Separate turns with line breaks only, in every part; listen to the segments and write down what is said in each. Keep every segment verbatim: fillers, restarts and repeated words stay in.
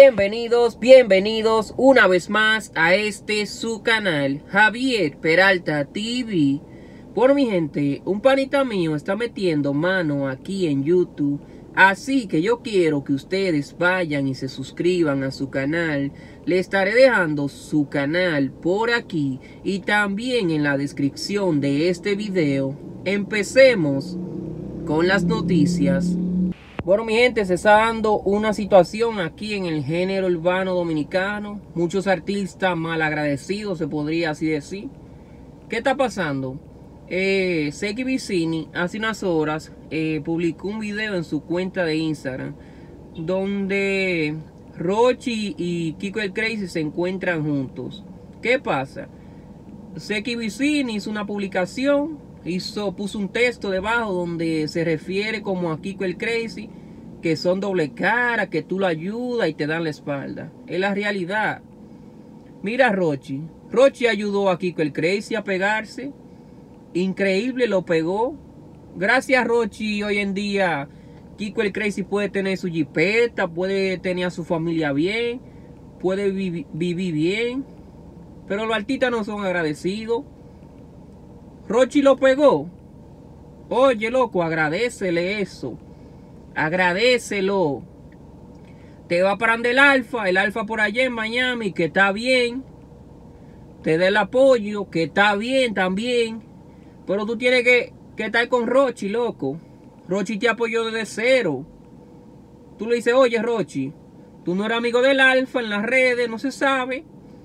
Bienvenidos, bienvenidos una vez más a este su canal, Javier Peralta T V. Bueno, mi gente, un panita mío está metiendo mano aquí en YouTube, así que yo quiero que ustedes vayan y se suscriban a su canal. Le estaré dejando su canal por aquí y también en la descripción de este video. Empecemos con las noticias. Bueno, mi gente, se está dando una situación aquí en el género urbano dominicano. Muchos artistas mal agradecidos, se podría así decir. ¿Qué está pasando? Eh, Seki Vicini hace unas horas eh, publicó un video en su cuenta de Instagram donde Rochi y Kiko el Crazy se encuentran juntos. ¿Qué pasa? Seki Vicini hizo una publicación, hizo, puso un texto debajo donde se refiere como a Kiko el Crazy, que son doble cara, que tú lo ayudas y te dan la espalda. Es la realidad. Mira a Rochi. Rochi ayudó a Kiko el Crazy a pegarse. Increíble, lo pegó. Gracias a Rochi hoy en día Kiko el Crazy puede tener su jipeta, puede tener a su familia bien, puede vi vivir bien. Pero los artistas no son agradecidos. Rochi lo pegó. Oye, loco, agradécele eso. Agradécelo. Te va para el Alfa, el Alfa por allá en Miami, que está bien. Te da el apoyo, que está bien también. Pero tú tienes que, que estar con Rochi, loco. Rochi te apoyó desde cero. Tú le dices, oye, Rochi, tú no eres amigo del Alfa en las redes, no se sabe.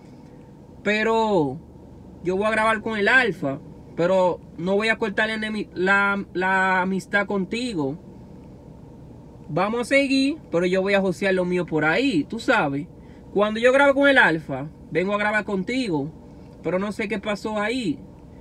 Pero yo voy a grabar con el Alfa. Pero no voy a cortarle la, la amistad contigo. Vamos a seguir, pero yo voy a josear lo mío por ahí, tú sabes. Cuando yo grabo con el Alfa, vengo a grabar contigo. Pero no sé qué pasó ahí.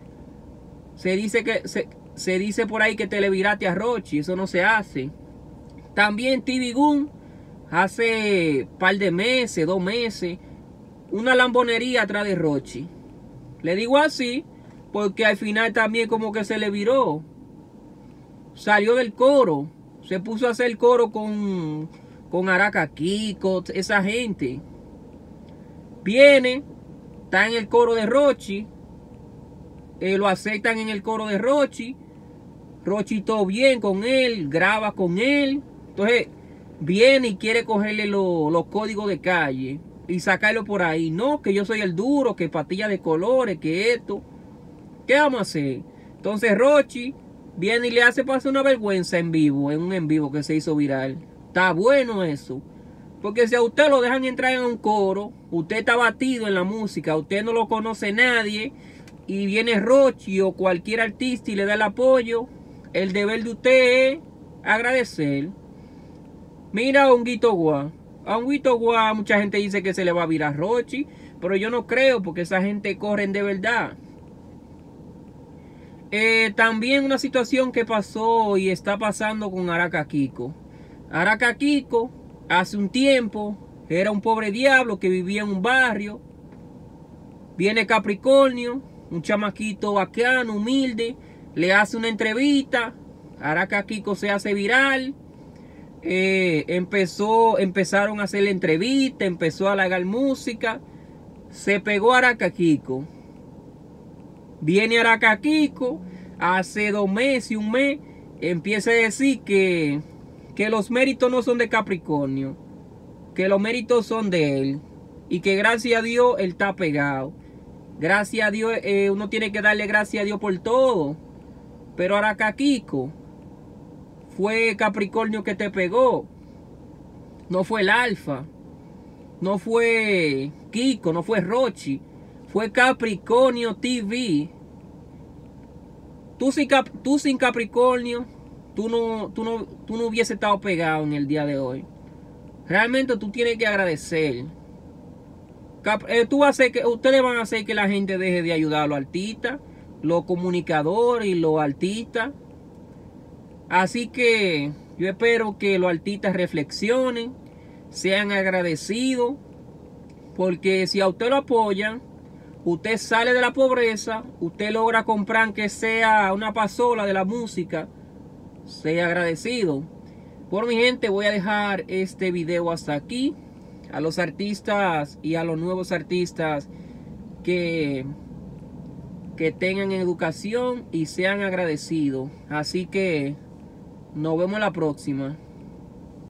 Se dice que se, se dice por ahí que te le viraste a Rochi. Eso no se hace. También T V Gun hace par de meses, dos meses, una lambonería atrás de Rochi. Le digo así porque al final también como que se le viró. Salió del coro. Se puso a hacer coro con, con Araca Kiko, esa gente. Viene, está en el coro de Rochi. Eh, lo aceptan en el coro de Rochi. Rochi todo bien con él, graba con él. Entonces viene y quiere cogerle lo, los códigos de calle y sacarlo por ahí. No, que yo soy el duro, que patilla de colores, que esto. ¿Qué vamos a hacer? Entonces Rochi viene y le hace pasar una vergüenza en vivo, en un en vivo que se hizo viral. Está bueno eso. Porque si a usted lo dejan entrar en un coro, usted está batido en la música, usted no lo conoce nadie, y viene Rochi o cualquier artista y le da el apoyo, el deber de usted es agradecer. Mira a Honguito Guá. A Honguito Guá mucha gente dice que se le va a virar a Rochi, pero yo no creo porque esa gente corren de verdad. Eh, también una situación que pasó y está pasando con Araca Kiko. Araca Kiko hace un tiempo era un pobre diablo que vivía en un barrio. Viene Capricornio, un chamaquito bacano, humilde, le hace una entrevista. Araca Kiko se hace viral. Eh, empezó, empezaron a hacer la entrevista, empezó a halagar música. Se pegó Araca Kiko. Viene Araca Kiko, hace dos meses y un mes, empieza a decir que, que los méritos no son de Capricornio, que los méritos son de él, y que gracias a Dios él está pegado. Gracias a Dios, eh, uno tiene que darle gracias a Dios por todo. Pero Araca Kiko, fue Capricornio que te pegó, no fue el Alfa, no fue Kiko, no fue Rochi. Fue Capricornio T V. Tú sin, Cap, tú sin Capricornio, tú no, tú, no, tú no hubiese estado pegado en el día de hoy. Realmente tú tienes que agradecer. Cap, eh, tú vas a hacer que, ustedes van a hacer que la gente deje de ayudar a los artistas, los comunicadores y los artistas. Así que yo espero que los artistas reflexionen, sean agradecidos, porque si a usted lo apoyan, usted sale de la pobreza, usted logra comprar que sea una pasola de la música, sea agradecido. Por mi gente, voy a dejar este video hasta aquí. a los artistas y a los nuevos artistas que, que tengan educación y sean agradecidos. Así que nos vemos la próxima.